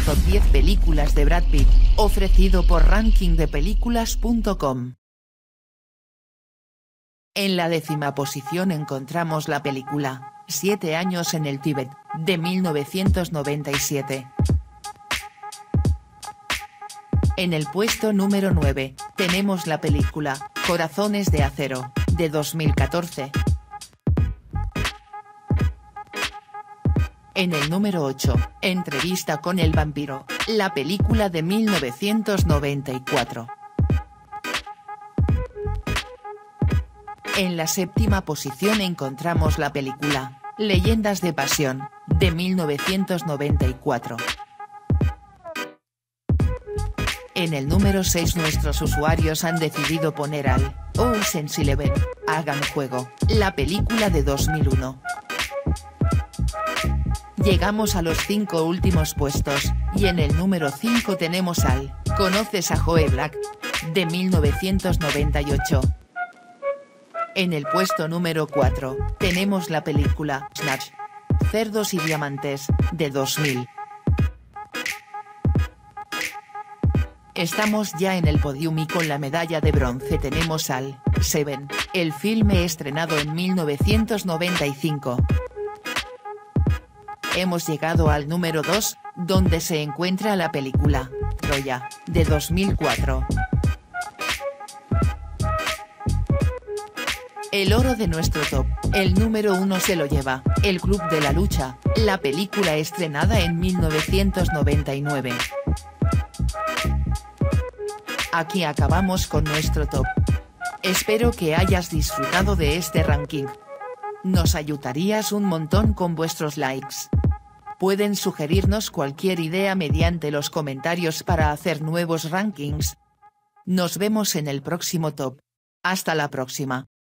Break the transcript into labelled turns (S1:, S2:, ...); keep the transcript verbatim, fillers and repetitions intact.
S1: Top diez películas de Brad Pitt, ofrecido por ranking de películas punto com. En la décima posición encontramos la película Siete años en el Tíbet, de mil novecientos noventa y siete. En el puesto número nueve, tenemos la película Corazones de acero, de dos mil catorce. En el número ocho, Entrevista con el vampiro, la película de mil novecientos noventa y cuatro. En la séptima posición encontramos la película Leyendas de pasión, de mil novecientos noventa y cuatro. En el número seis nuestros usuarios han decidido poner al Ocean's Eleven, Hagan juego, la película de dos mil uno. Llegamos a los cinco últimos puestos, y en el número cinco tenemos al ¿Conoces a Joe Black?, de mil novecientos noventa y ocho. En el puesto número cuatro, tenemos la película Snatch, Cerdos y diamantes, de dos mil. Estamos ya en el podium y con la medalla de bronce tenemos al Seven, el filme estrenado en mil novecientos noventa y cinco. Hemos llegado al número dos, donde se encuentra la película Troya, de dos mil cuatro. El oro de nuestro top, el número uno se lo lleva El Club de la Lucha, la película estrenada en mil novecientos noventa y nueve. Aquí acabamos con nuestro top. Espero que hayas disfrutado de este ranking. Nos ayudarías un montón con vuestros likes. Pueden sugerirnos cualquier idea mediante los comentarios para hacer nuevos rankings. Nos vemos en el próximo top. Hasta la próxima.